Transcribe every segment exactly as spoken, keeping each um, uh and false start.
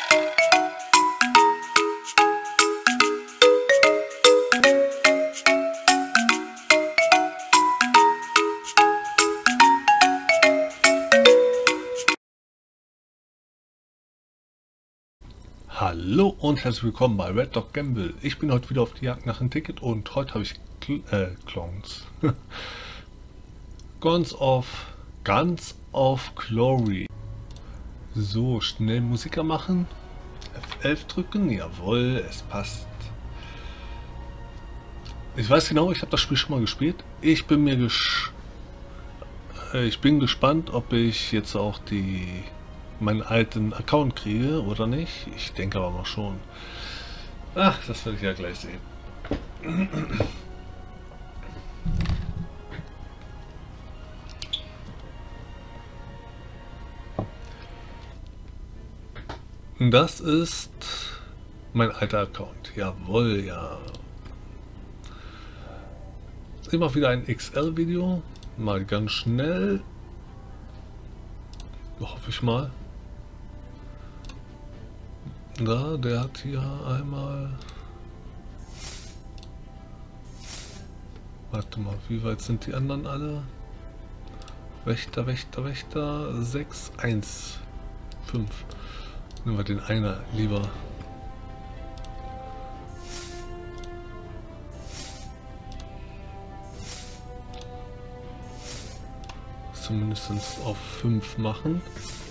Hallo und herzlich willkommen bei Red Dog Gamble. Ich bin heute wieder auf die Jagd nach einem Ticket und heute habe ich Cl äh, Clones. Guns of Guns of Glory. So, schnell Musiker machen. F elf drücken, jawohl, es passt. Ich weiß genau, ich habe das Spiel schon mal gespielt. Ich bin mir gesch äh, ich bin gespannt, ob ich jetzt auch die meinen alten Account kriege oder nicht. Ich denke aber mal schon. Ach, das werde ich ja gleich sehen. Das ist mein alter Account. Jawohl, ja. Immer wieder ein X L-Video. Mal ganz schnell. Hoffe ich mal. Da, der hat hier einmal... Warte mal, wie weit sind die anderen alle? Wächter, Wächter, Wächter, sechs, eins, fünf. Nehmen wir den einer lieber. Zumindest auf fünf machen.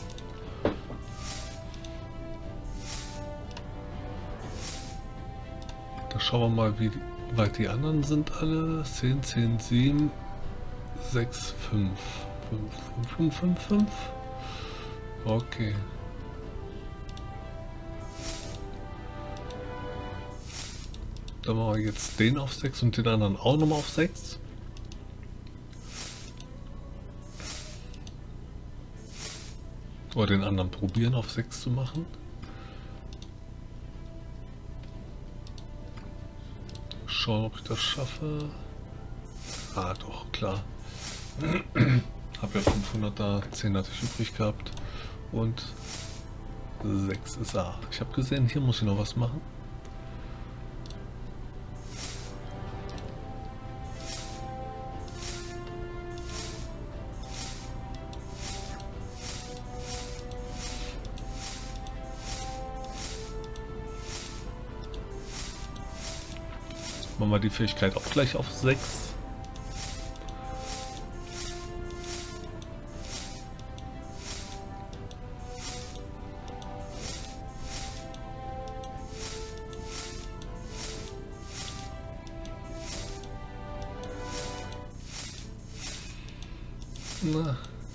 Da schauen wir mal, wie weit die anderen sind alle. zehn, zehn, sieben, sechs, fünf. fünf, fünf, fünf, fünf. Okay. Dann machen wir jetzt den auf sechs und den anderen auch nochmal auf sechs. Oder den anderen probieren auf sechs zu machen. Schauen, ob ich das schaffe. Ah, doch, klar. Hab ja fünfhunderter, zehn hatte ich übrig gehabt. Und sechs ist A. Ich habe gesehen, hier muss ich noch was machen. Machen wir die Fähigkeit auch gleich auf sechs. Na.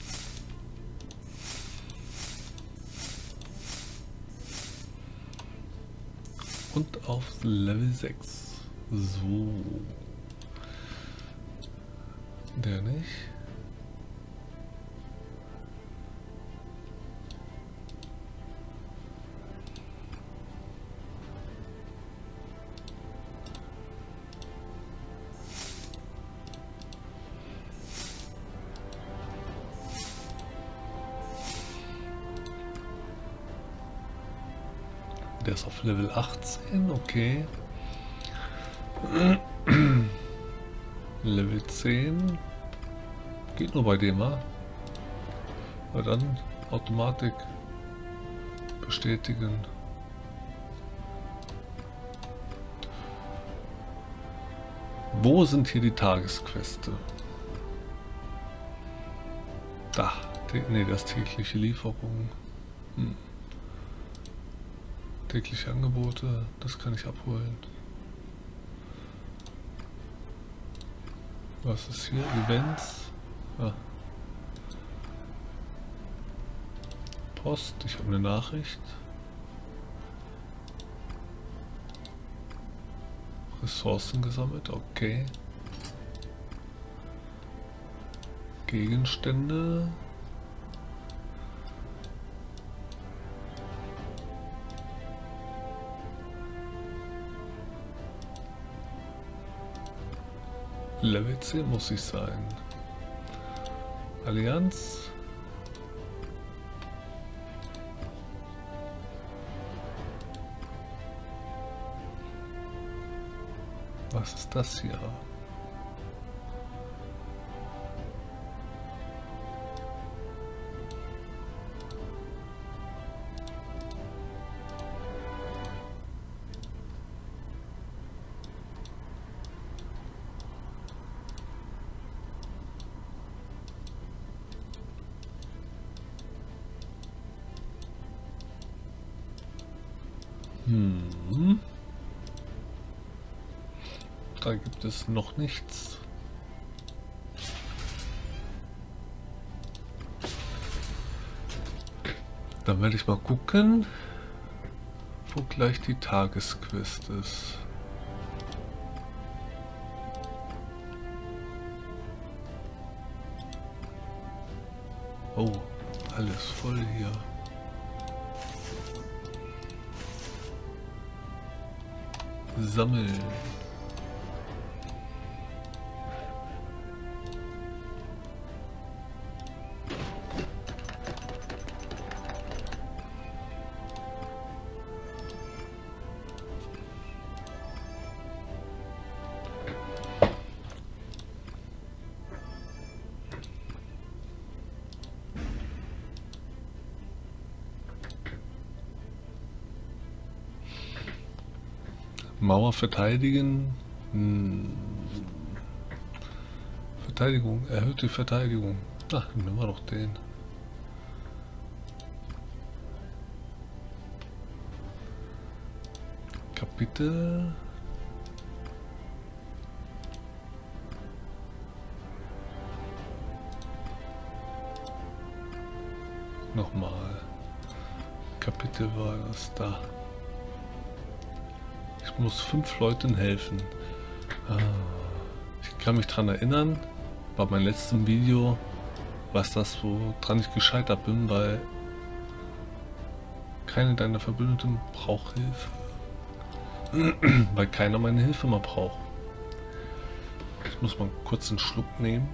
Und auf Level sechs. So. Der nicht. Der ist auf Level achtzehn, okay. Level zehn. Geht nur bei dem, ha? Weil dann Automatik bestätigen. Wo sind hier die Tagesqueste? Da. Ne, das tägliche Lieferung. Hm. Tägliche Angebote, das kann ich abholen. Was ist hier? Events? Ah. Post, ich habe eine Nachricht. Ressourcen gesammelt, okay. Gegenstände. Level zehn muss ich sein. Allianz. Was ist das hier? Hm. Da gibt es noch nichts. Dann werde ich mal gucken, wo gleich die Tagesquest ist. Oh, alles voll hier. Sammeln. Mauer verteidigen. Hm. Verteidigung, erhöht die Verteidigung. Ach, nehmen wir doch den. Kapitel. Nochmal. Kapitel war das da. Ich muss fünf Leuten helfen. Ich kann mich daran erinnern, bei meinem letzten Video, was das, woran ich gescheitert bin, weil keine deiner Verbündeten braucht Hilfe. Weil keiner meine Hilfe mehr braucht. Ich muss mal kurz einen Schluck nehmen.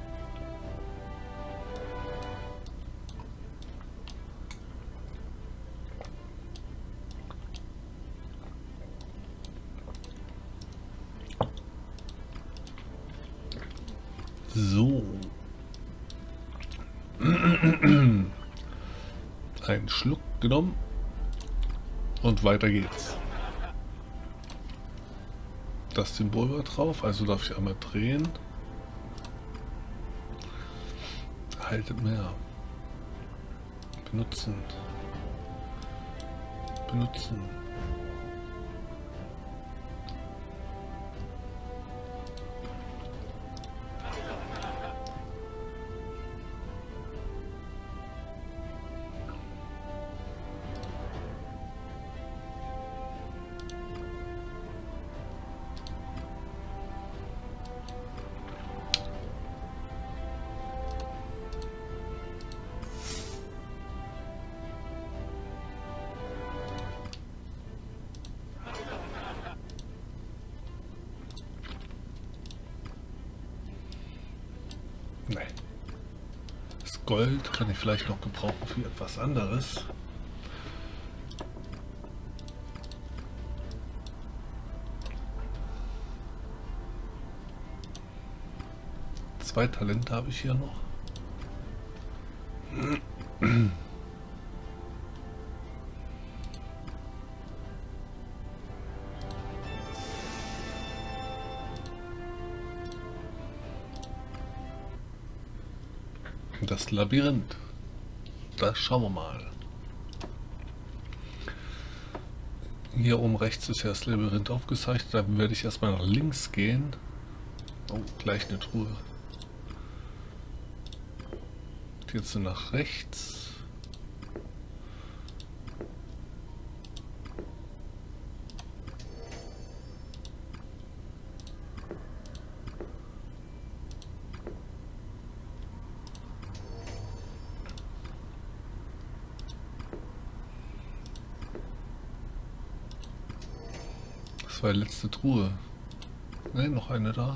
So. Einen Schluck genommen. Und weiter geht's. Das Symbol war drauf, also darf ich einmal drehen. Haltet mehr. Benutzen. Benutzen. Nee. Das Gold kann ich vielleicht noch gebrauchen für etwas anderes. Zwei Talente habe ich hier noch. Das Labyrinth. Das schauen wir mal. Hier oben rechts ist ja das Labyrinth aufgezeichnet. Da werde ich erstmal nach links gehen. Oh, gleich eine Truhe. Jetzt nach rechts. Das war die letzte Truhe. Ne, noch eine da.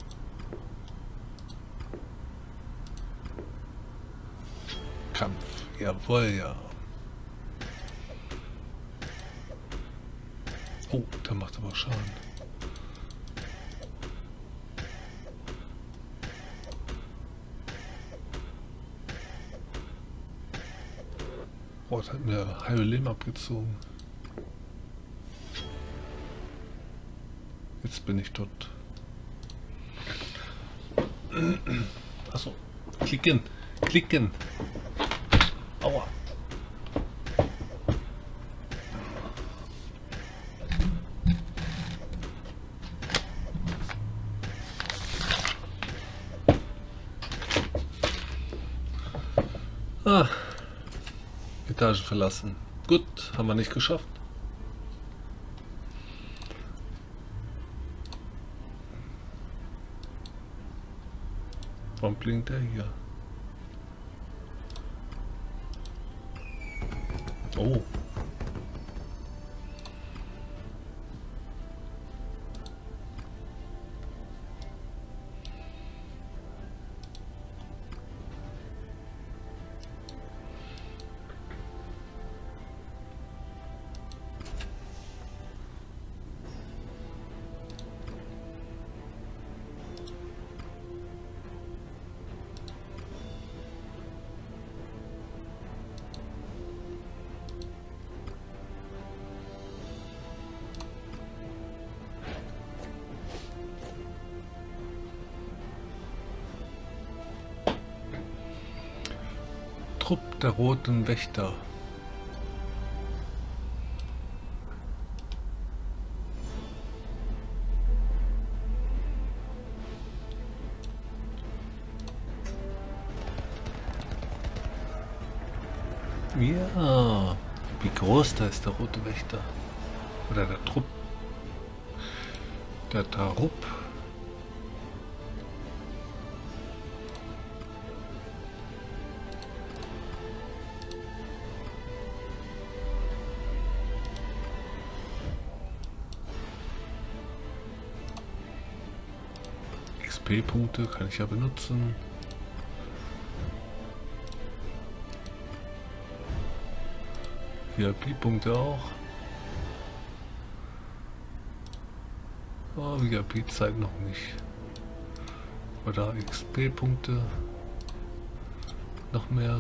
Kampf. Jawohl, ja. Oh, der macht aber Schaden. Oh, das hat mir halbe Leben abgezogen. Jetzt bin ich tot. Achso, klicken, klicken. Aua. Ah, Etage verlassen. Gut, haben wir nicht geschafft. Warum blinkt er hier? Oh. Trupp der Roten Wächter. Ja, wie groß da ist der Rote Wächter? Oder der Trupp? Der Tarupp. X P-Punkte kann ich ja benutzen. V I P-Punkte auch. Oh, V I P-Zeit noch nicht. Oder X P-Punkte. Noch mehr.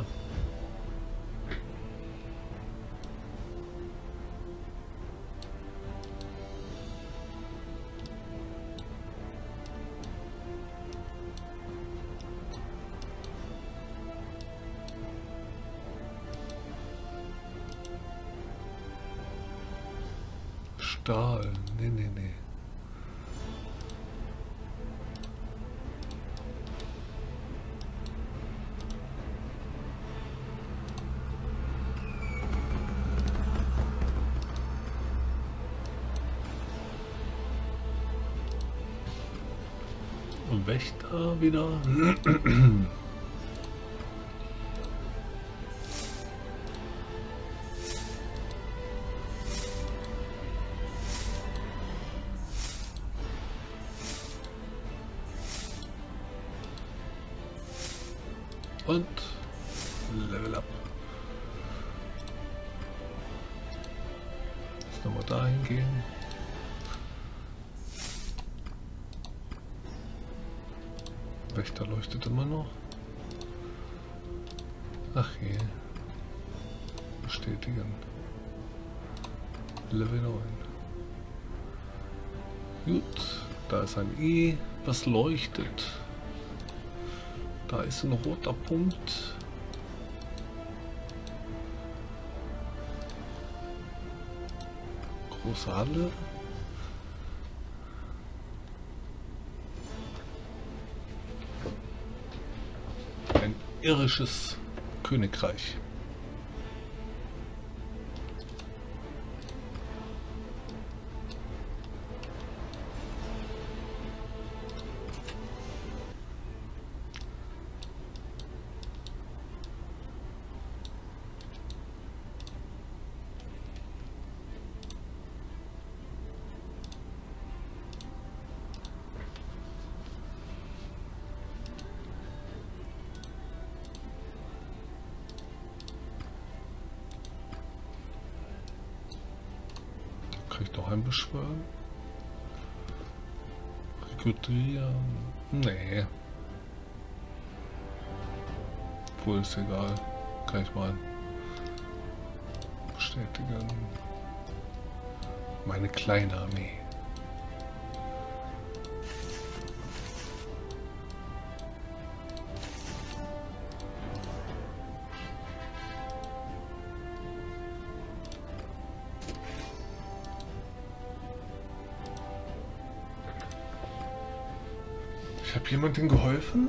Stahl. Nee, nee, nee. Und Wächter wieder. Und Level up. Jetzt nochmal dahin gehen. Wächter leuchtet immer noch. Ach je. Bestätigen. Level neun. Gut, da ist ein I, was leuchtet. Da ist ein roter Punkt. Große Halle. Ein irisches Königreich. Heimbeschwören. Rekrutieren. Nee. Obwohl, ist egal. Kann ich mal bestätigen. Meine kleine Armee. Ich habe jemandem geholfen?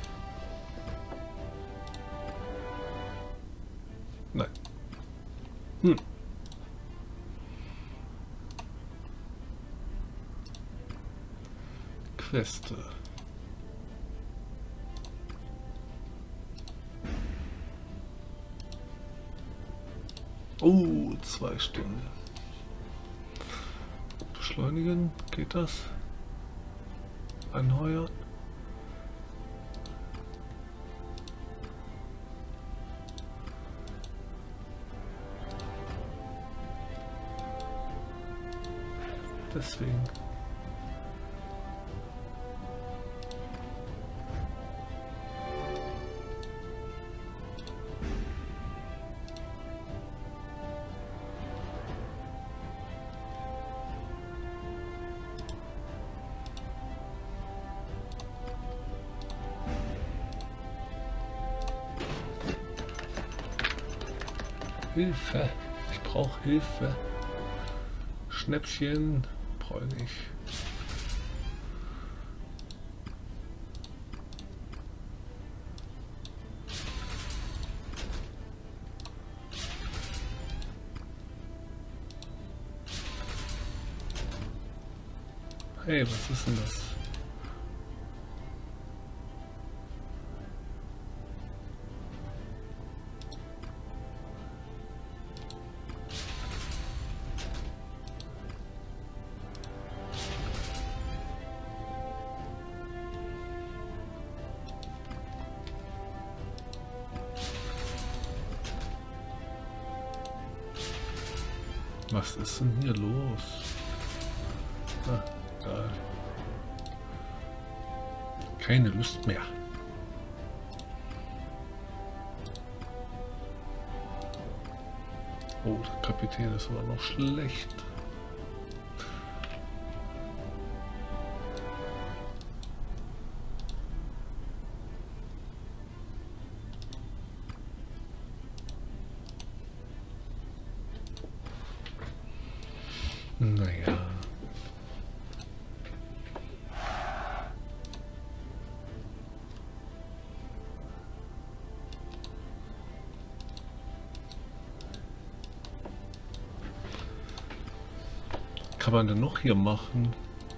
Nein. Hm. Queste. Oh, zwei Stunden. Beschleunigen, geht das? Anheuern. Deswegen. Hilfe. Ich brauche Hilfe. Schnäppchen. Brauche ich nicht. Hey, was ist denn das? Was ist denn hier los? Ah, egal. Keine Lust mehr. Oh, der Kapitän ist aber noch schlecht. Naja. Kann man denn noch hier machen?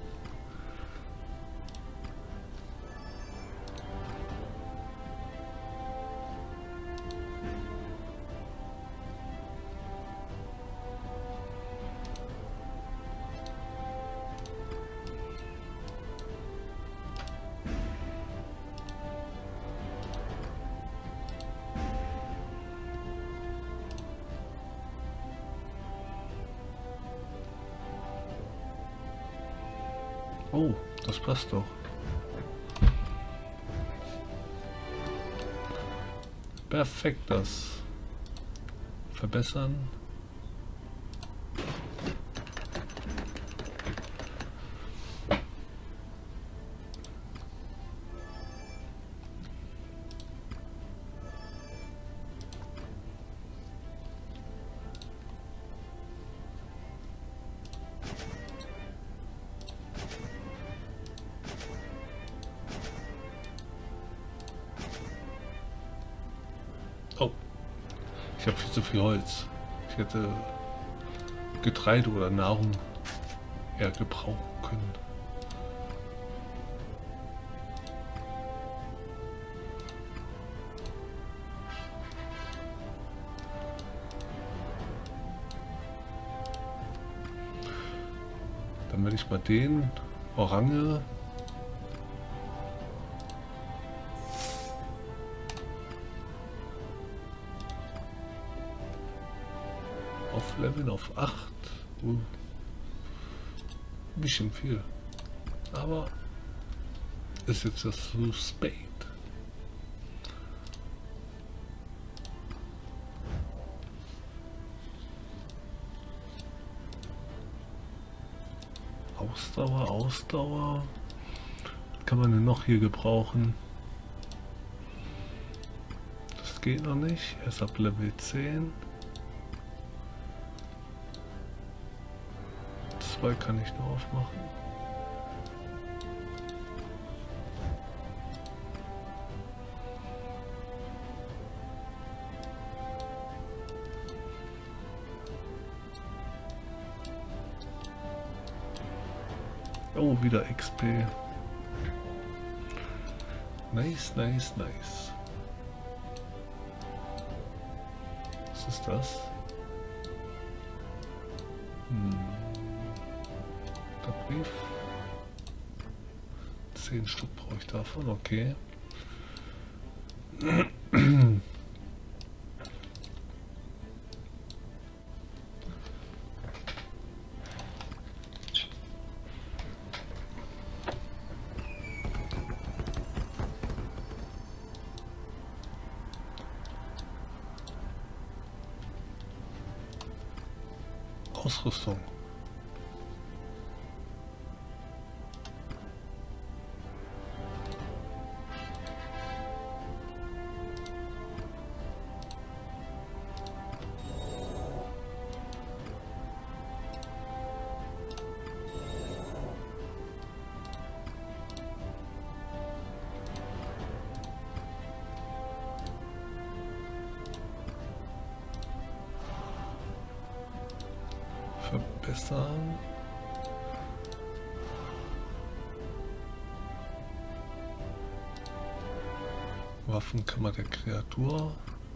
Oh, das passt doch. Perfekt, das verbessern. Oh, ich habe viel zu viel Holz. Ich hätte Getreide oder Nahrung eher gebrauchen können. Dann werde ich mal den Orange auf Level auf acht. Uh. Ein bisschen viel. Aber ist jetzt das zu spät. Ausdauer, Ausdauer. Kann man denn noch hier gebrauchen? Das geht noch nicht. Erst ab Level zehn. Zwei kann ich nur aufmachen. Oh, wieder X P. Nice, nice, nice. Was ist das? Hm. Der Brief. Zehn Stück brauche ich davon, okay. Ausrüstung. Verbessern. Waffenkammer der Kreatur.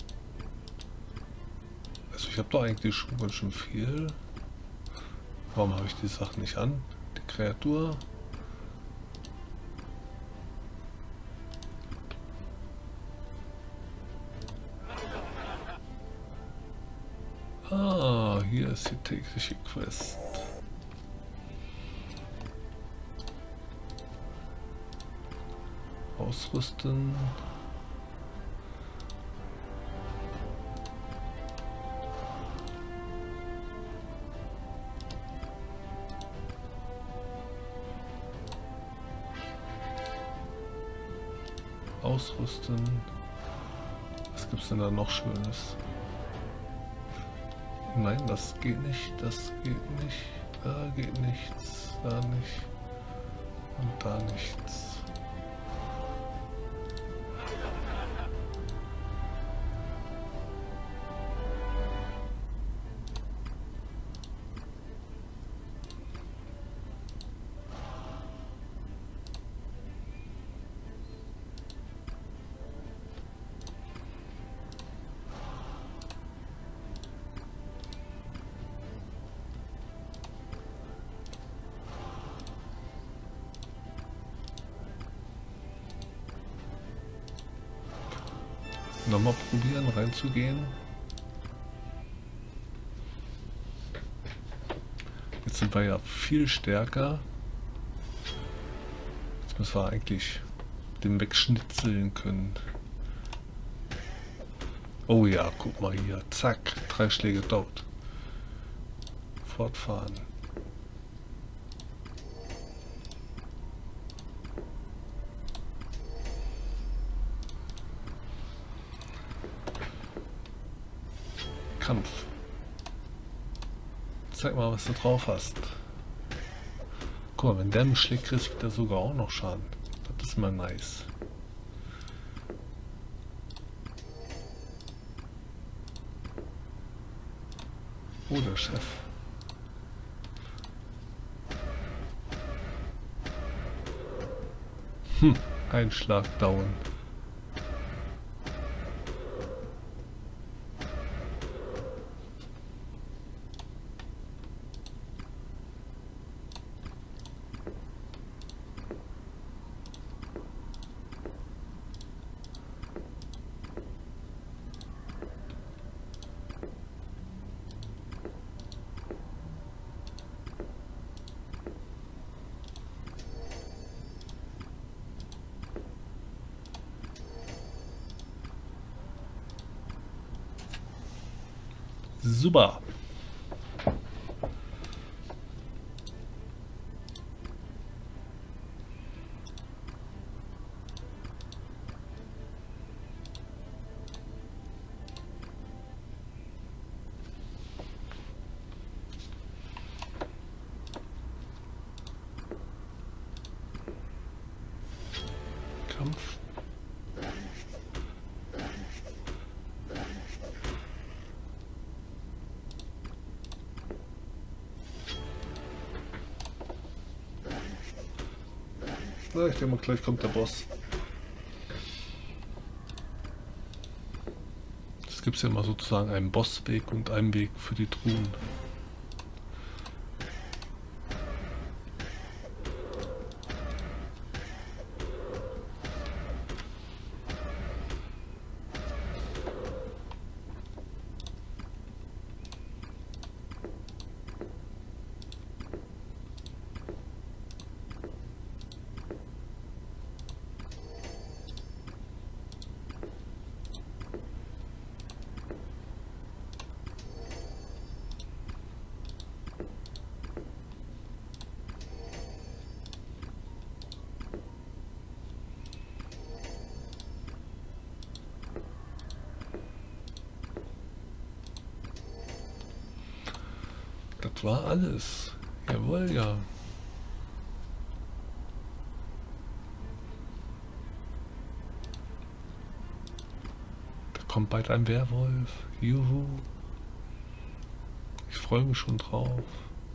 Also ich habe doch eigentlich schon ganz schön viel. Warum habe ich die Sachen nicht an? Die Kreatur. Ah, hier ist die tägliche Quest. Ausrüsten. Ausrüsten. Was gibt's denn da noch Schönes? Nein, das geht nicht, das geht nicht, da geht nichts, da nicht und da nichts. Nochmal probieren reinzugehen. Jetzt sind wir ja viel stärker. Jetzt müssen wir eigentlich den wegschnitzeln können. Oh ja, guck mal hier. Zack, drei Schläge tot. Fortfahren. Kampf. Zeig mal, was du drauf hast. Guck mal, wenn der mich schlägt, kriegt er sogar auch noch Schaden. Das ist mal nice. Oh, der Chef. Hm, ein Schlag down. Super. Kampf. Na, ich denke mal, gleich kommt der Boss. Es gibt ja immer sozusagen einen Bossweg und einen Weg für die Truhen. Das war alles. Jawohl, ja. Da kommt bald ein Werwolf. Juhu. Ich freue mich schon drauf.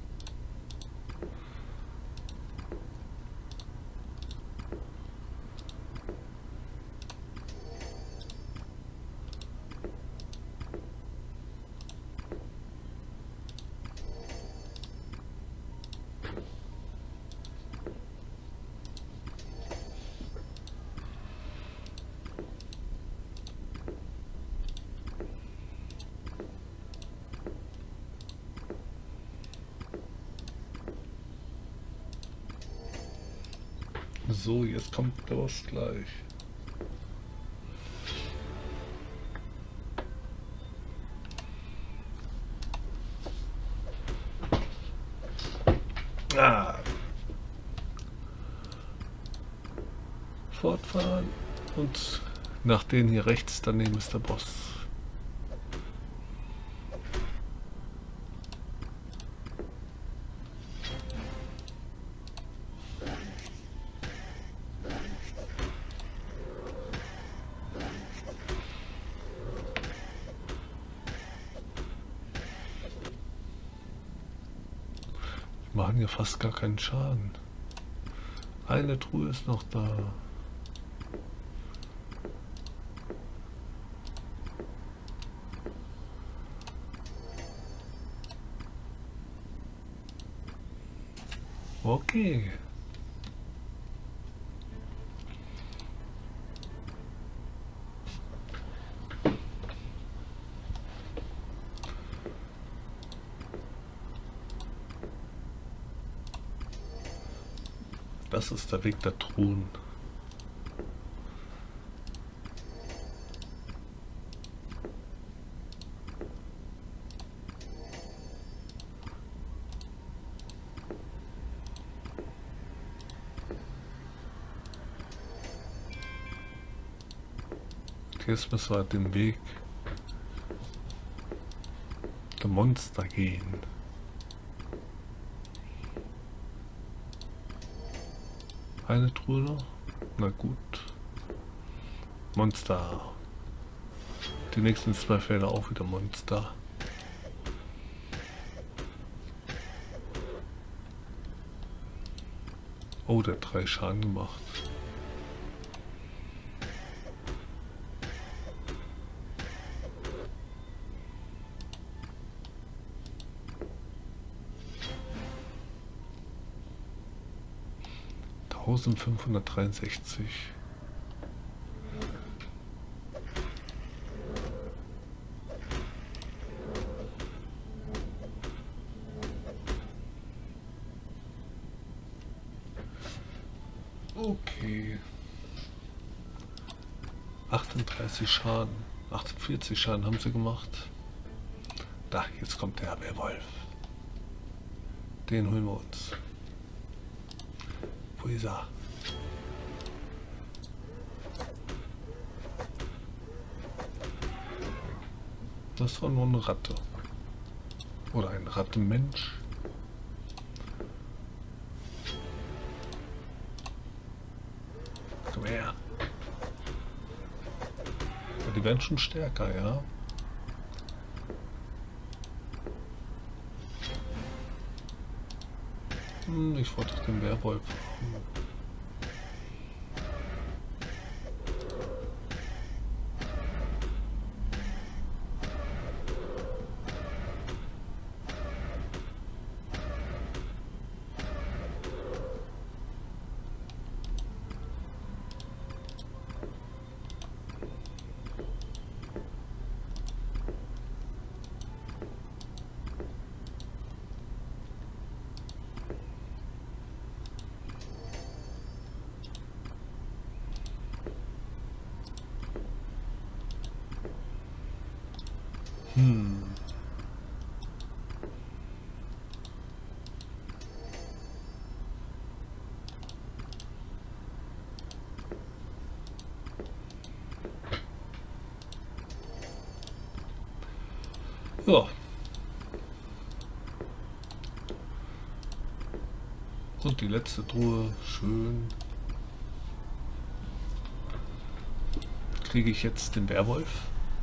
So, jetzt kommt der Boss gleich. Ah. Fortfahren und nach denen hier rechts daneben ist der Boss. Machen ja fast gar keinen Schaden. Eine Truhe ist noch da. Okay. Das ist der Weg der Truhen. Jetzt müssen wir den Weg der Monster gehen. Eine Truhe noch? Na gut. Monster. Die nächsten zwei Felder auch wieder Monster. Oh, der hat drei Schaden gemacht. eintausendfünfhundertdreiundsechzig. Okay. achtunddreißig Schaden. achtundvierzig Schaden haben sie gemacht. Da, jetzt kommt der Werwolf. Den holen wir uns. Wo ist er? Das war nur eine Ratte. Oder ein Rattenmensch. Komm her. Ja, die werden schon stärker, ja. Hm, ich wollte den Werwolf haben. Hm. Ja. Und die letzte Truhe, schön. Kriege ich jetzt den Werwolf?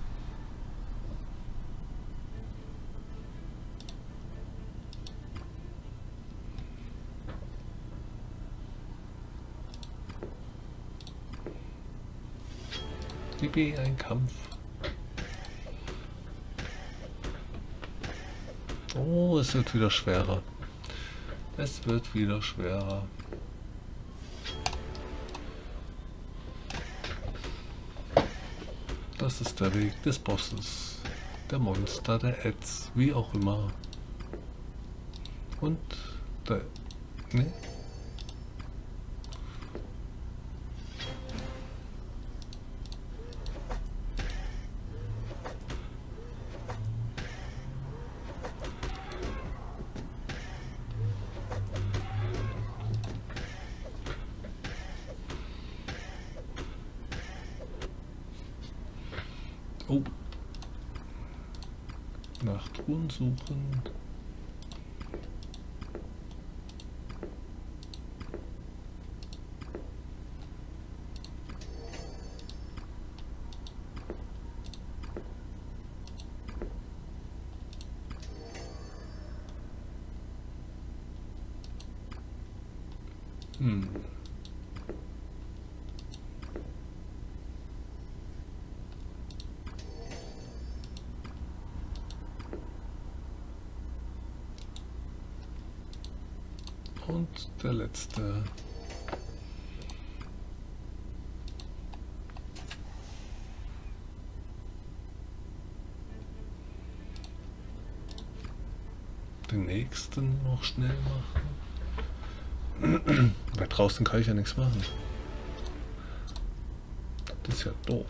Yippie, ein Kampf. Oh, es wird wieder schwerer. Es wird wieder schwerer. Das ist der Weg des Bosses, der Monster, der Ads, wie auch immer. Und der... Ne? Oh. Nach Truhen suchen. Hm. Und der letzte. Den nächsten noch schnell machen. Weil draußen kann ich ja nichts machen. Das ist ja doof.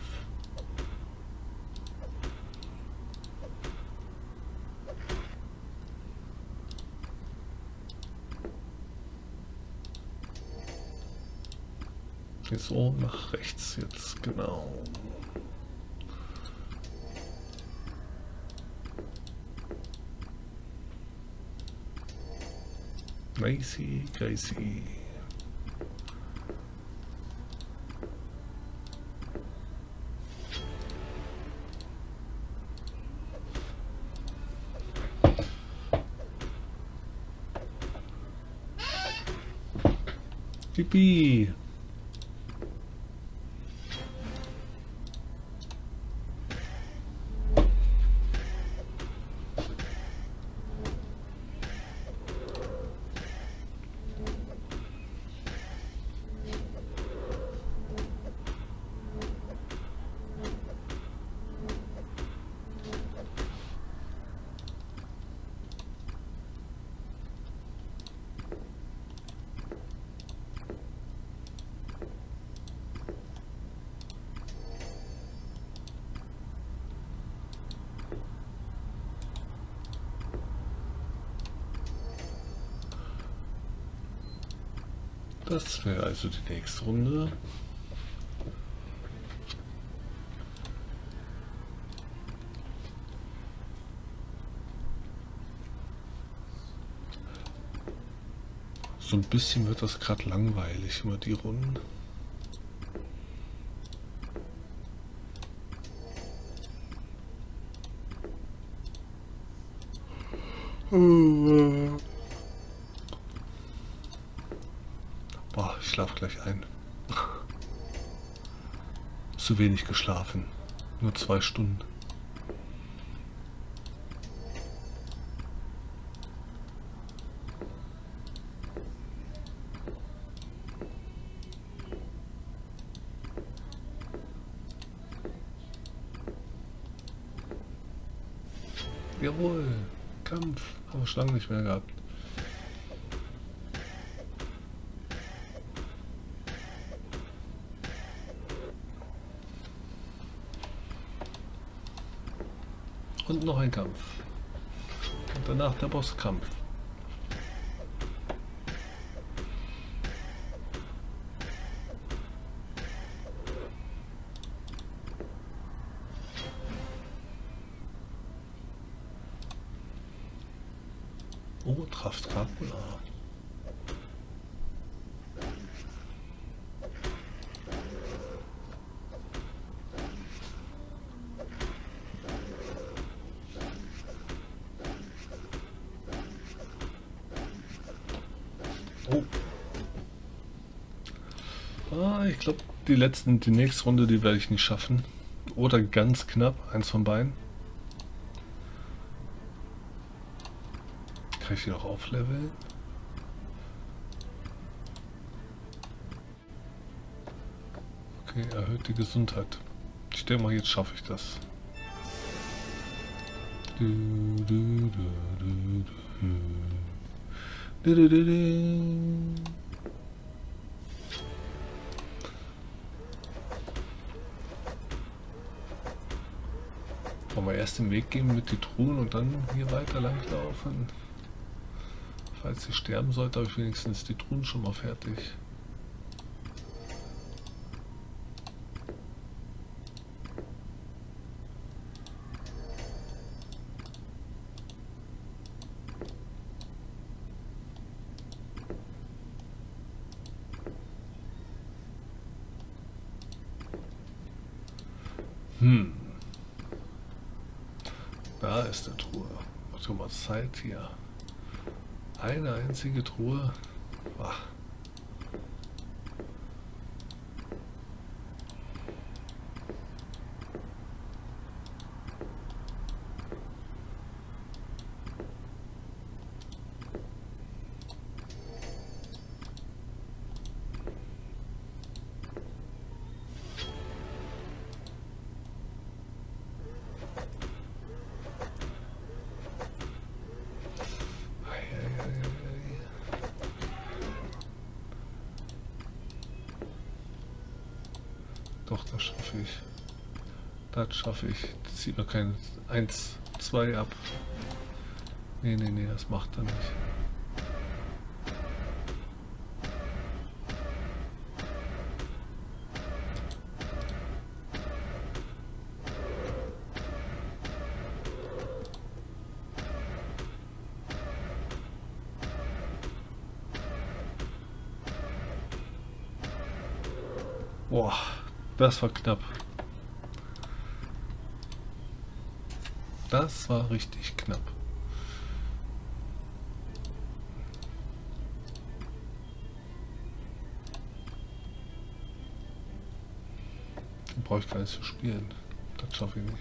So nach rechts jetzt, genau. Crazy, crazy. Yippie! Das wäre also die nächste Runde. So ein bisschen wird das gerade langweilig, immer die Runden. Boah, ich schlafe gleich ein. Zu wenig geschlafen. Nur zwei Stunden. Jawohl, Kampf. Haben wir schon lange nicht mehr gehabt. Und noch ein Kampf. Und danach der Bosskampf. Oh, traf Dracula. Oh. Ah, ich glaube, die letzten, die nächste Runde, die werde ich nicht schaffen. Oder ganz knapp, eins von beiden. Kann ich die noch aufleveln? Okay, erhöht die Gesundheit. Ich denke mal, jetzt schaffe ich das. Du, du, du, du, du. Du, du, du, du. Wollen wir erst den Weg gehen mit die Truhen und dann hier weiter langlaufen? Falls ich sterben sollte, habe ich wenigstens die Truhen schon mal fertig. Hm. Da ist eine Truhe. Schon mal Zeit hier. Eine einzige Truhe. Ach. Doch, das schaffe ich. Das schaffe ich. Das zieht noch kein eins, zwei ab. Nee, nee, nee, das macht er nicht. Boah, das war knapp. Das war richtig knapp. Den brauche ich gar nicht zu spielen. Das schaffe ich nicht.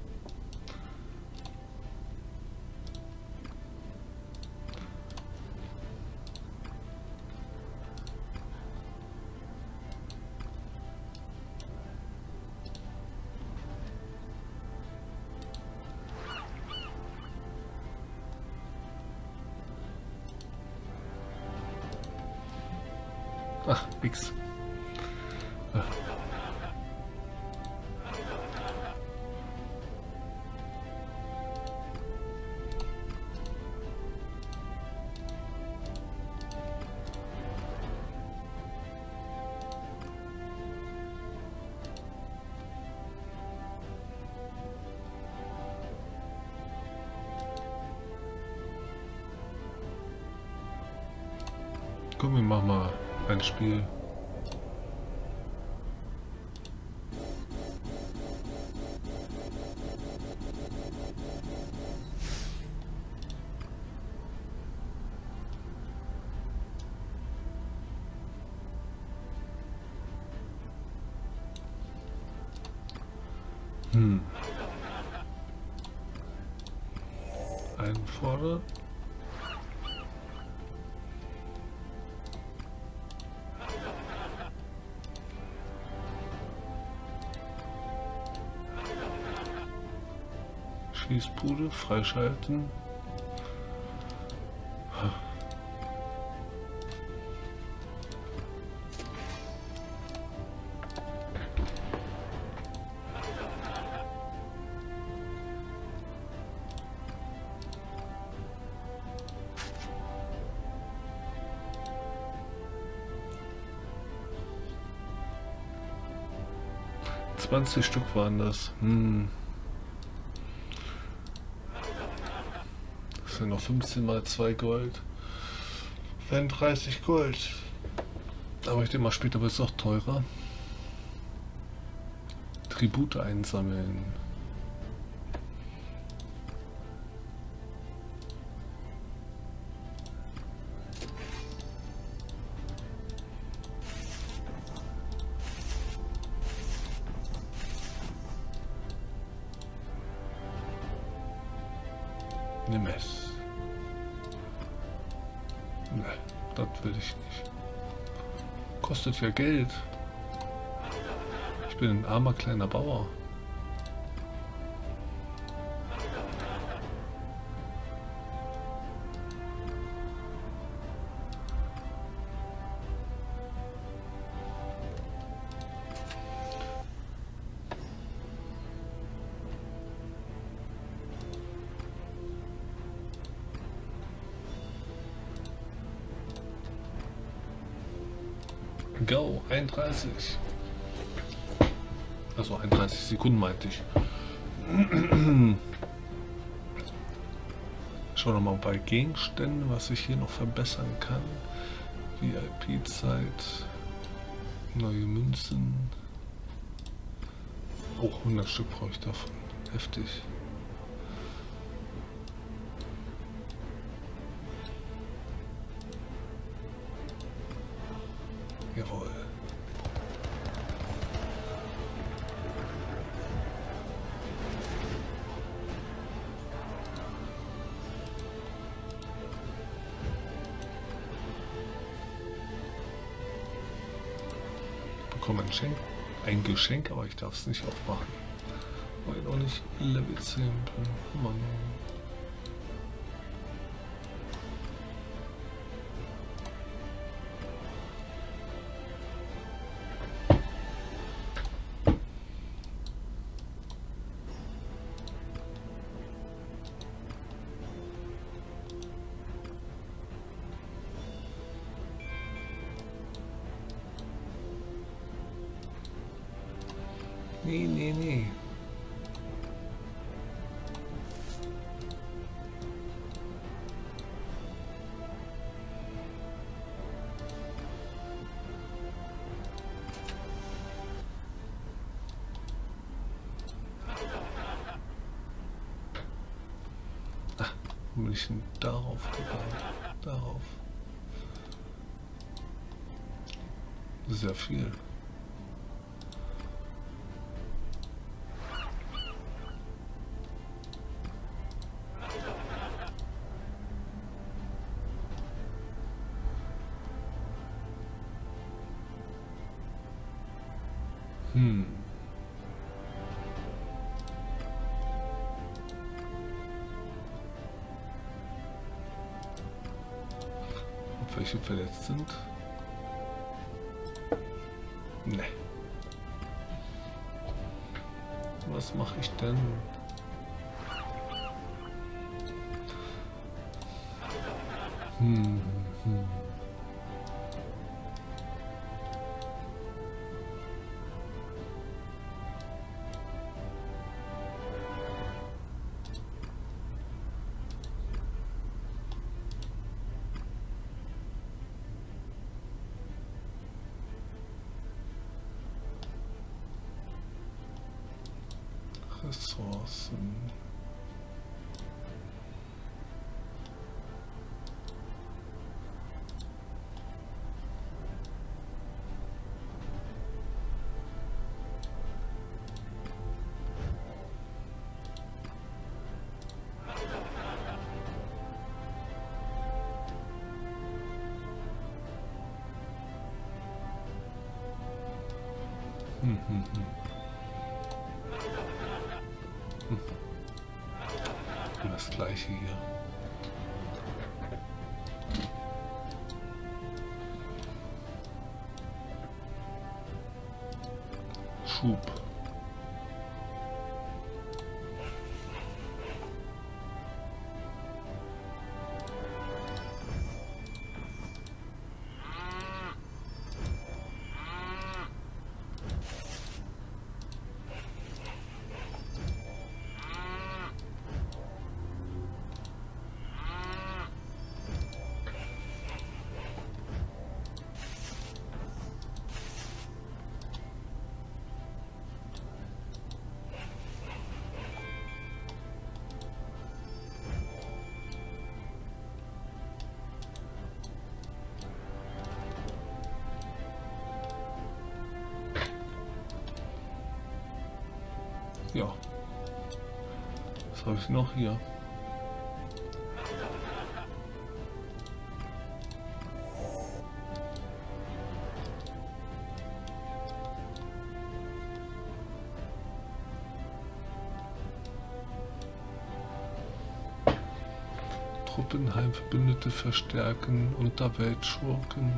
Ach, nix. Ja. Komm, wir machen mal ein Spiel. Hm. Einfordern. Schießbude freischalten. zwanzig Stück waren das. Hm. Das sind noch fünfzehn mal zwei Gold. Wären dreißig Gold. Aber ich denke mal, später wird es auch teurer. Tribute einsammeln. Nimm es. Ne, das will ich nicht. Kostet ja Geld. Ich bin ein armer kleiner Bauer. Go, einunddreißig. Also einunddreißig Sekunden meinte ich. Schauen wir mal bei Gegenständen, was ich hier noch verbessern kann. V I P-Zeit, neue Münzen. Oh, hundert Stück brauche ich davon. Heftig. Jawohl. Ich bekomme ein Geschenk, ein Geschenk, aber ich darf es nicht aufmachen. Weil ich auch nicht Level zehn bin. Mann. Nee, nee, nee. Ach, wo bin ich denn darauf gegangen? Darauf. Sehr viel. Hm. Ob welche verletzt sind? Ne. Was mache ich denn? Hm, hm. Ressourcen. Hm, hm, hm. Hm. Das gleiche hier. Schub. Ja. Was habe ich noch hier? Truppenheim, Verbündete verstärken, Unterweltschurken.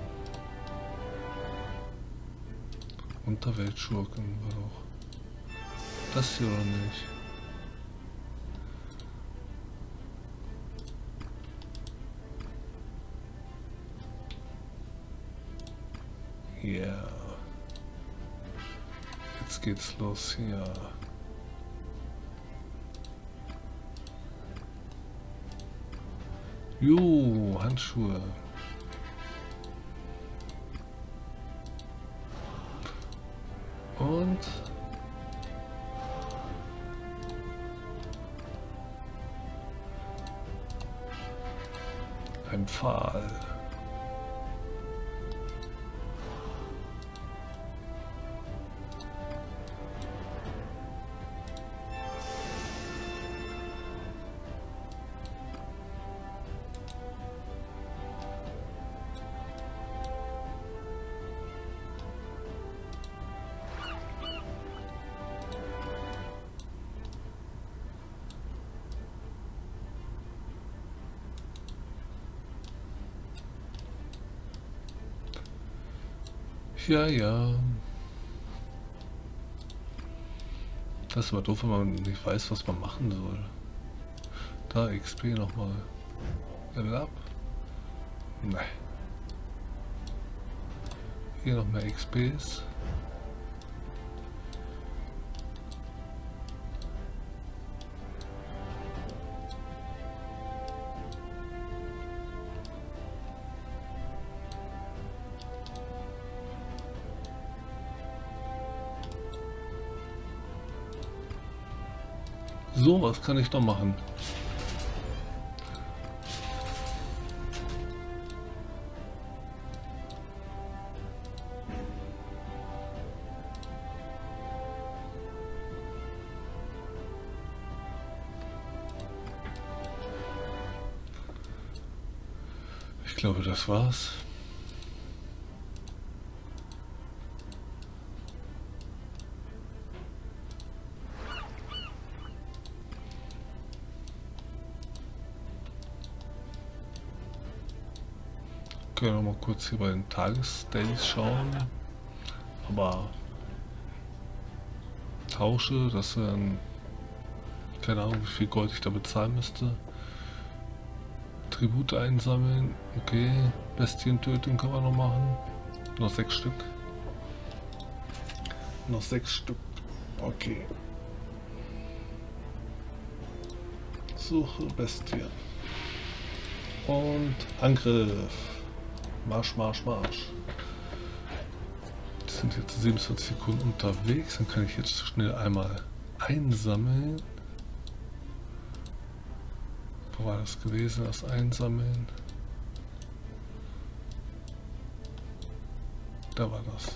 Unterweltschurken war doch. Das hier oder nicht? Ja. Yeah. Jetzt geht's los hier. Jo, Handschuhe. Und ein Pfahl. Ja, ja. Das ist aber doof, wenn man nicht weiß, was man machen soll. Da, X P nochmal. Level up. Nein. Hier noch mehr X Ps. So, was kann ich noch machen? Ich glaube, das war's. Können wir noch mal kurz hier bei den Tagesdays schauen, aber tausche, dass dann keine Ahnung, wie viel Gold ich da bezahlen müsste. Tribute einsammeln, okay, Bestientötung kann man noch machen, noch sechs Stück, noch sechs Stück, okay. Suche Bestien und Angriff. Marsch, Marsch, Marsch. Die sind jetzt siebenundzwanzig Sekunden unterwegs. Dann kann ich jetzt schnell einmal Einsammeln. Wo war das gewesen, das Einsammeln? Da war das.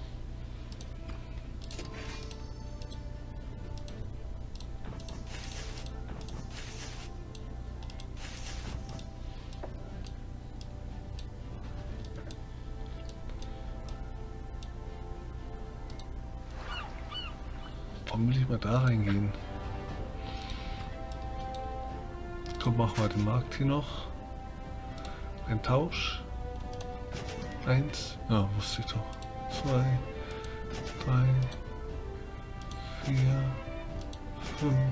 Warum will ich mal da reingehen? Komm, machen wir den Markt hier noch. Ein Tausch. Eins. Ja, wusste ich doch. Zwei. Drei. Vier. Fünf.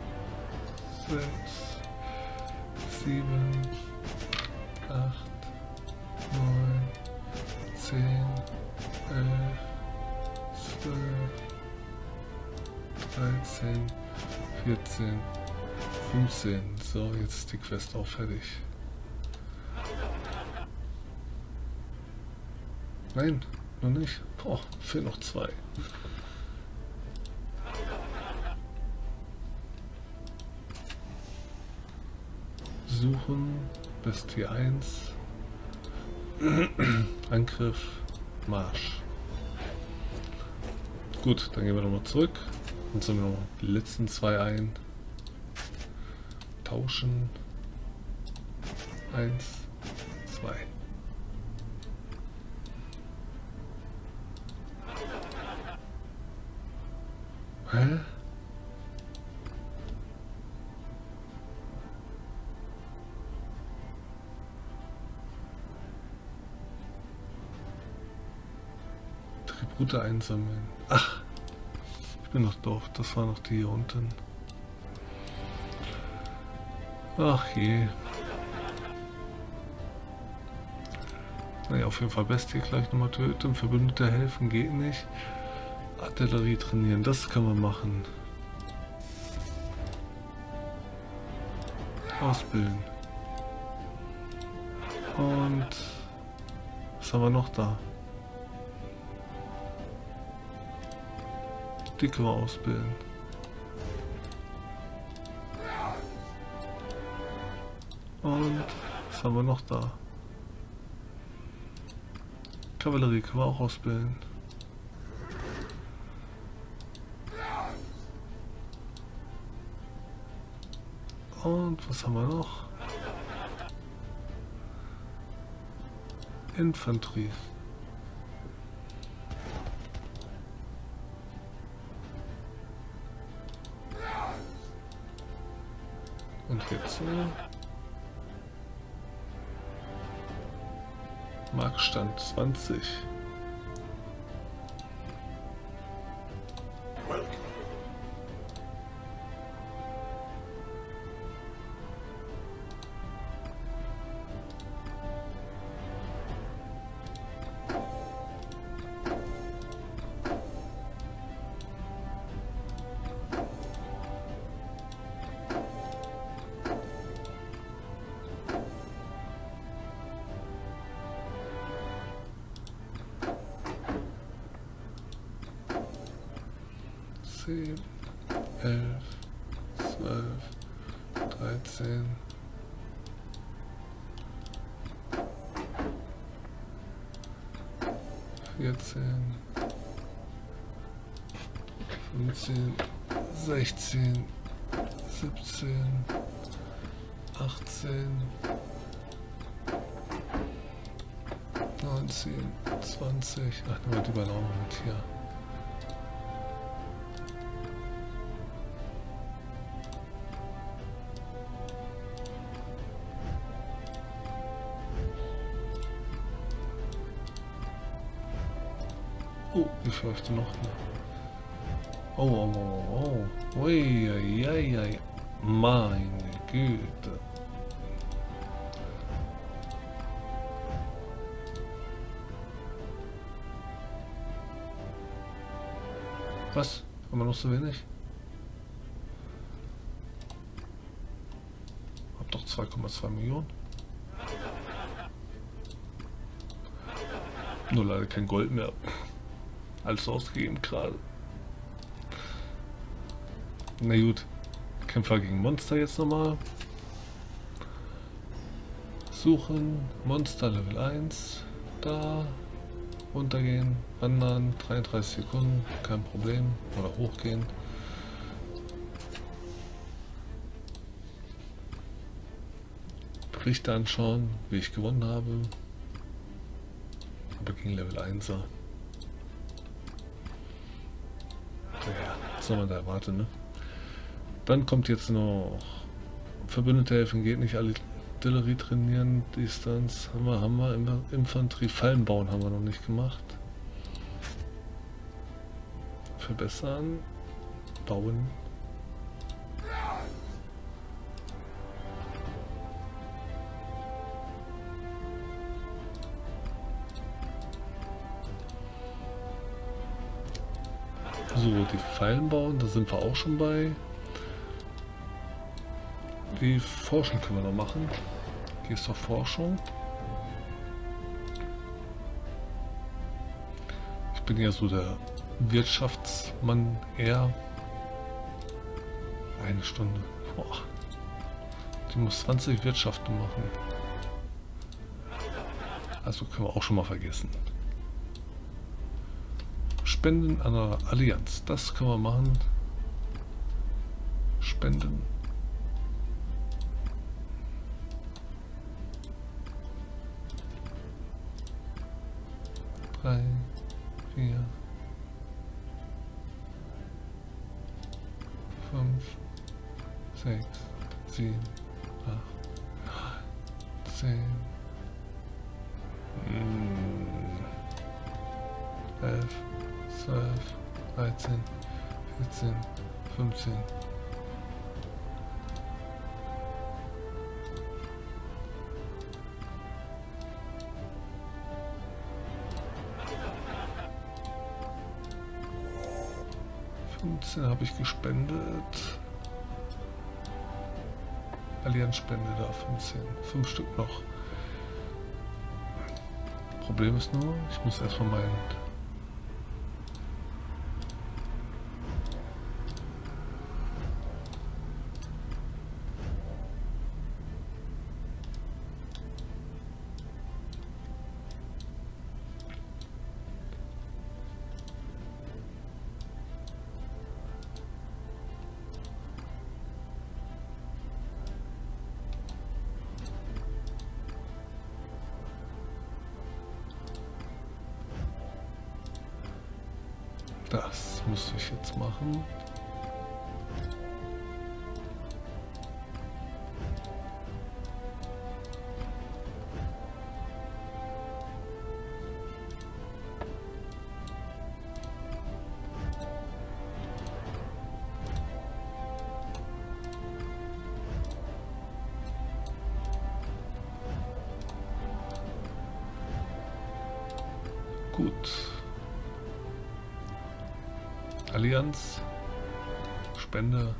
Sechs. Sieben. Acht. Neun. Zehn. Elf. Zwölf. dreizehn, vierzehn, fünfzehn. So, jetzt ist die Quest auch fertig. Nein, noch nicht. Boah, fehlen noch zwei. Suchen, Bestie eins. Angriff, Marsch. Gut, dann gehen wir nochmal zurück. Und sammeln wir noch die letzten zwei ein. Tauschen. Eins, zwei. Hä? Tribute einsammeln. Ach! Ich bin noch doof, das war noch die hier unten. Ach je. Naja, auf jeden Fall Bestie gleich nochmal töten. Verbündete helfen geht nicht. Artillerie trainieren, das können wir machen. Ausbilden. Und was haben wir noch da? Die können wir ausbilden. Und was haben wir noch da? Kavallerie können wir auch ausbilden. Und was haben wir noch? Infanterie. Und jetzt äh, Marktstand zwanzig. zehn, elf, zwölf, dreizehn, vierzehn, fünfzehn, sechzehn, siebzehn, achtzehn, neunzehn, zwanzig. Ach, nehmen wir die beiden auch noch mit hier. Oh, ich leuchte noch. Ne? Oh, oh, oh, oh. Ui, ui, ui, ui. Meine Güte. Was? Haben wir noch so wenig? Hab doch zwei Komma zwei Millionen. Nur leider kein Gold mehr. Alles ausgegeben gerade. Na gut. Kämpfer gegen Monster jetzt nochmal. Suchen. Monster Level eins. Da. Runtergehen. Wandern. dreiunddreißig Sekunden. Kein Problem. Oder hochgehen. Berichte anschauen, wie ich gewonnen habe. Aber gegen Level einser. Ja, was soll man da erwarten, ne? Dann kommt jetzt noch Verbündete helfen, geht nicht, Artillerie trainieren, Distanz haben wir, haben wir, Infanterie, Fallen bauen haben wir noch nicht gemacht. Verbessern, bauen. So, die Fallen bauen, da sind wir auch schon bei. Die Forschung können wir noch machen. Hier ist doch Forschung. Ich bin ja so der Wirtschaftsmann eher. Eine Stunde. Boah. Die muss zwanzig Wirtschaften machen. Also können wir auch schon mal vergessen. Spenden an der Allianz. Das können wir machen. Spenden. Drei, vier, fünf, sechs, sieben, acht, zehn, elf, zwölf, dreizehn, vierzehn, fünfzehn. fünfzehn habe ich gespendet. Allianzspende da, fünfzehn. fünf Stück noch. Problem ist nur, ich muss erstmal meinen Das muss ich jetzt machen. Gut. Allianz, Spende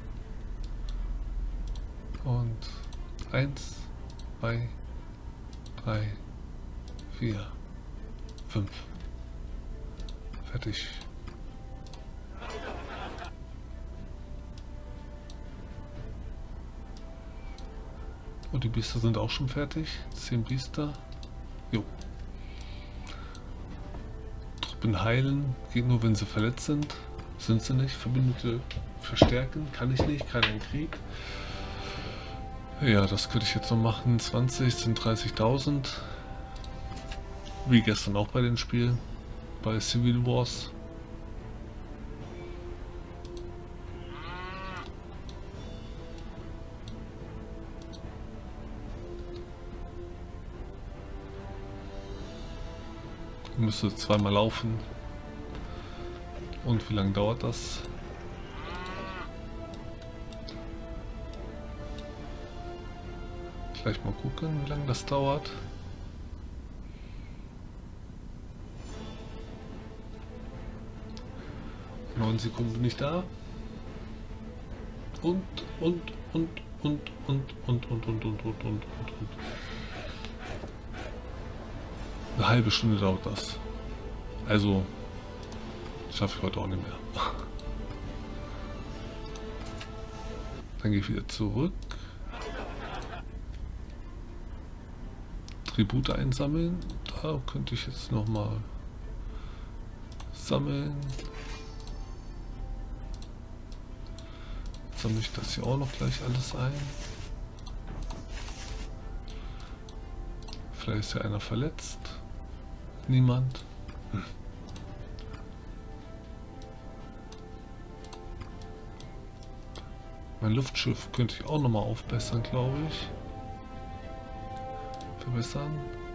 und eins, zwei, drei, vier, fünf. Fertig. Und die Biester sind auch schon fertig. Zehn Biester. Jo. Truppen heilen, geht nur, wenn sie verletzt sind. Sind sie nicht. Verbündete verstärken, kann ich nicht, keinen Krieg. Ja, das könnte ich jetzt noch machen. zwanzig sind dreißigtausend. Wie gestern auch bei den Spielen. Bei Civil Wars. Müsste zweimal laufen. Und wie lange dauert das? Gleich mal gucken, wie lange das dauert. Neun Sekunden bin ich da. Und, und, und, und, und, und, und, und, und, und, und, und, und. Eine halbe Stunde dauert das. Also schaffe ich heute auch nicht mehr. Dann gehe ich wieder zurück. Tribute einsammeln. Da könnte ich jetzt nochmal sammeln. Jetzt sammle ich das hier auch noch gleich alles ein. Vielleicht ist ja einer verletzt. Niemand. Hm. Mein Luftschiff könnte ich auch nochmal aufbessern, glaube ich. Verbessern.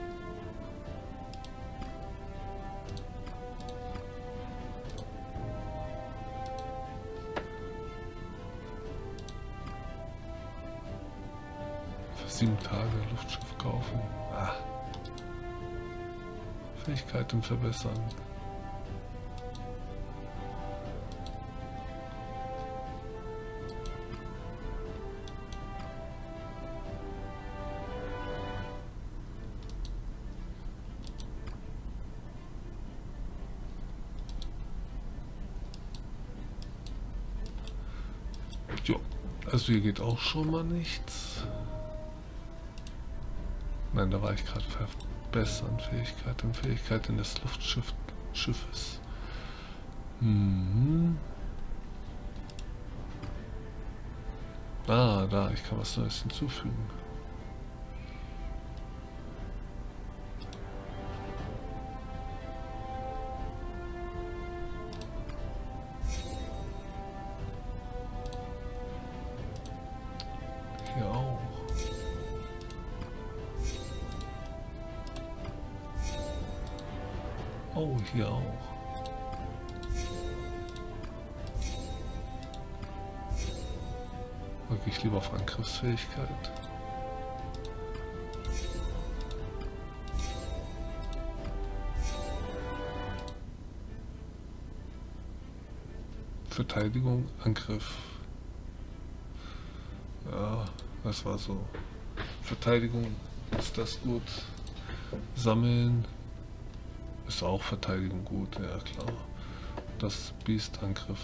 Für sieben Tage Luftschiff kaufen. Ah. Fähigkeiten verbessern. Jo, also hier geht auch schon mal nichts. Nein, da war ich gerade verbessern. Fähigkeiten, Fähigkeiten des Luftschiffes. Mhm. Ah, da, ich kann was Neues hinzufügen. Hier auch. Oh, hier auch. Wirklich lieber auf Angriffsfähigkeit. Verteidigung, Angriff. Ja, das war so. Verteidigung ist das gut. Sammeln ist auch Verteidigung gut, ja klar. Das Biest Angriff.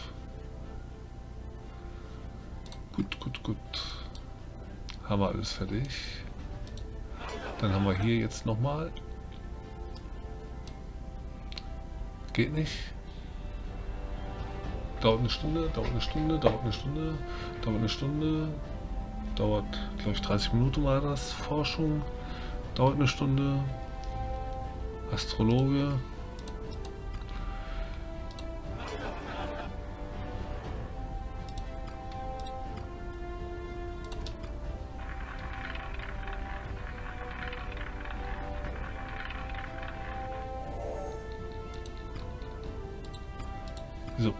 Gut, gut, gut. Haben wir alles fertig. Dann haben wir hier jetzt nochmal. Geht nicht. Dauert eine Stunde, dauert eine Stunde, dauert eine Stunde, dauert eine Stunde. Dauert, glaube ich, dreißig Minuten war das. Forschung. Dauert eine Stunde. Astrologe. So.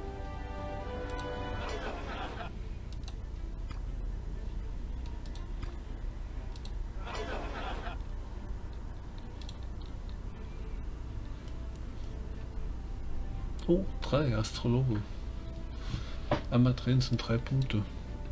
Oh, drei Astrologe. Einmal drehen sind drei Punkte.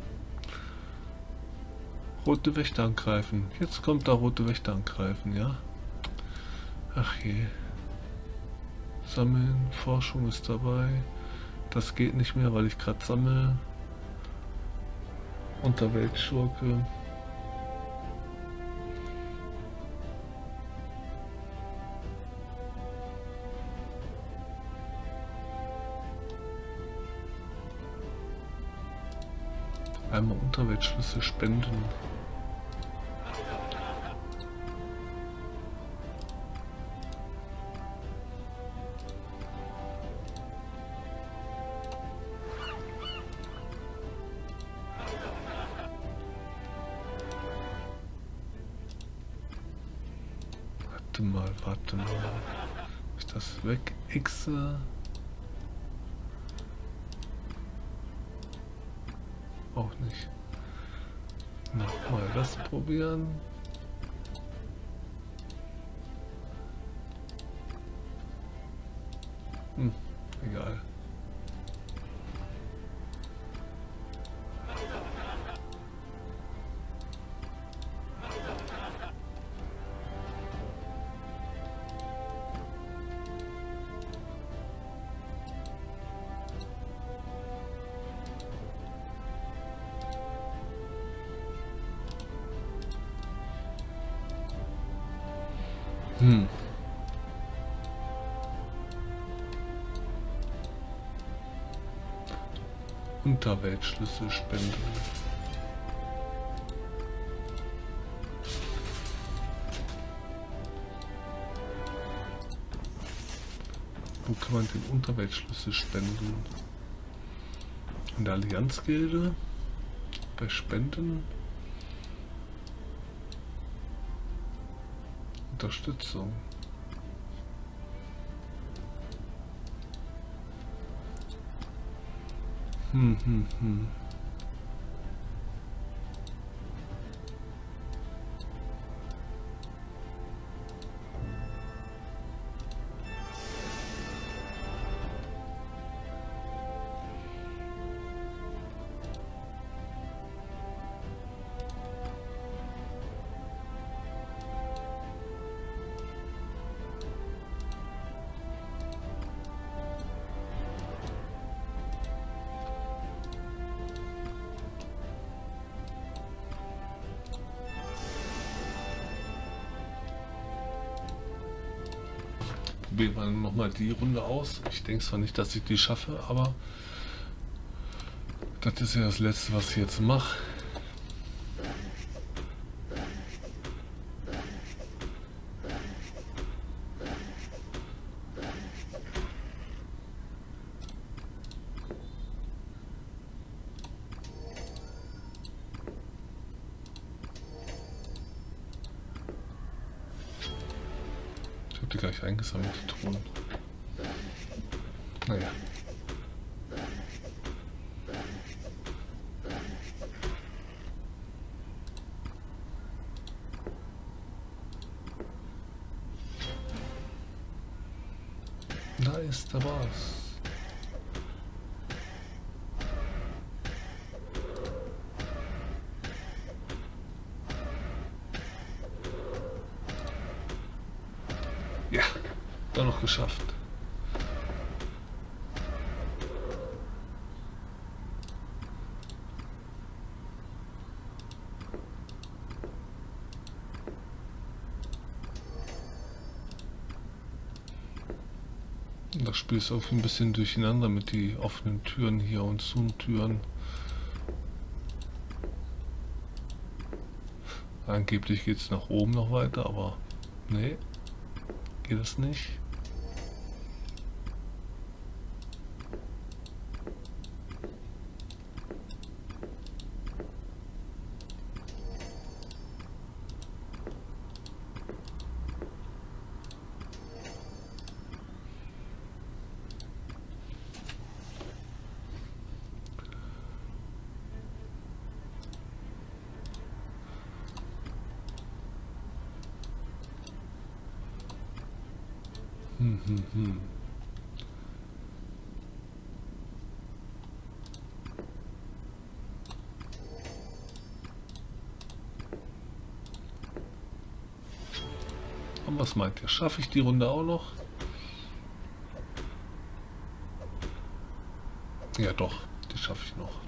Rote Wächter angreifen. Jetzt kommt da rote Wächter angreifen, ja? Ach je. Sammeln, Forschung ist dabei. Das geht nicht mehr, weil ich gerade sammle. Unterweltschurke. Einmal Unterweltschlüssel spenden. Warte mal, warte mal. Ich das weg Xe. Auch nicht. Nochmal das probieren. Hm, egal. Hm. Unterweltschlüssel spenden. Wo kann man den Unterweltschlüssel spenden? In der Allianzgilde? Bei Spenden? Unterstützung. Hm, hm, hm. Probieren wir nochmal die Runde aus. Ich denke zwar nicht, dass ich die schaffe, aber das ist ja das Letzte, was ich jetzt mache. Ich habe die gleich eingesammelt, die Truhen. Naja. Da ist der Boss. Ja, doch noch geschafft. Das Spiel ist irgendwie ein bisschen durcheinander mit die offenen Türen hier und Zoom-Türen. Angeblich geht es nach oben noch weiter, aber nee, geht es nicht. Hm, hm, hm. Und was meint ihr? Schaffe ich die Runde auch noch? Ja doch, die schaffe ich noch.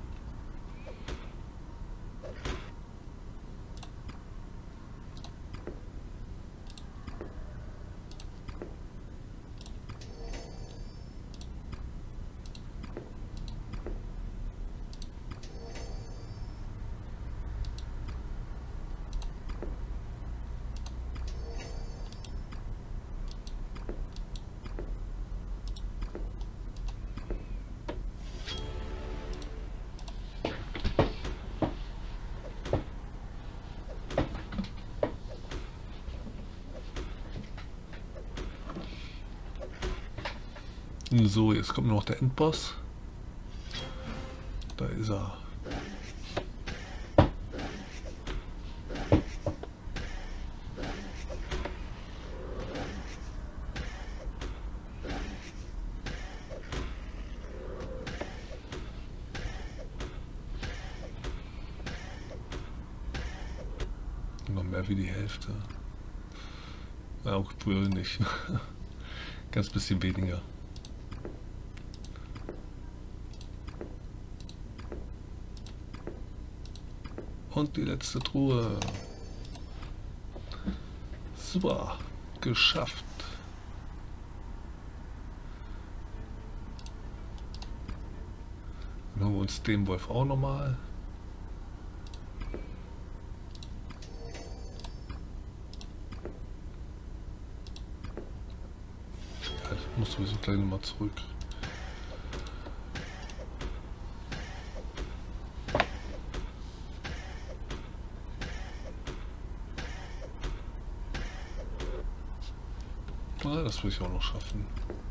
So, jetzt kommt noch der Endboss. Da ist er. Noch mehr wie die Hälfte. Ja, obwohl nicht. Ganz bisschen weniger. Und die letzte Truhe. Super. geschafft. Dann holen wir uns den Wolf auch nochmal. Ja, ich muss sowieso gleich nochmal zurück. Ah, das will ich auch noch schaffen.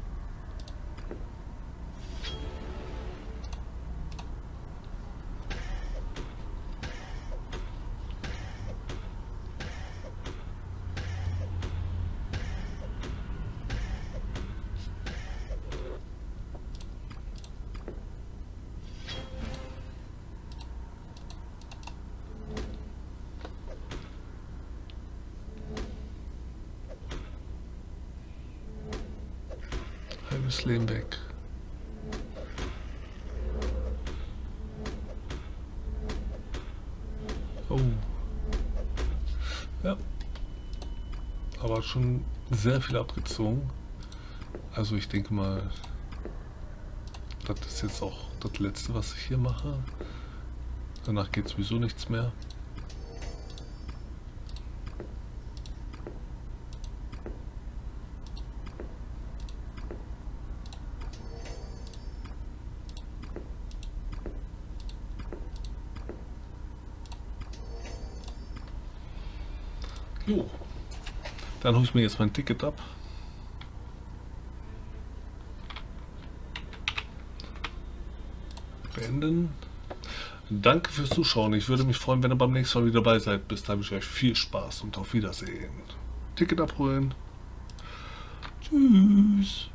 Halbes Leben weg. Oh. Ja. Aber schon sehr viel abgezogen. Also ich denke mal, das ist jetzt auch das letzte, was ich hier mache. Danach geht sowieso nichts mehr. Jo. Dann hole ich mir jetzt mein Ticket ab. Beenden. Danke fürs Zuschauen. Ich würde mich freuen, wenn ihr beim nächsten Mal wieder dabei seid. Bis dahin wünsche ich euch viel Spaß und auf Wiedersehen. Ticket abholen. Tschüss.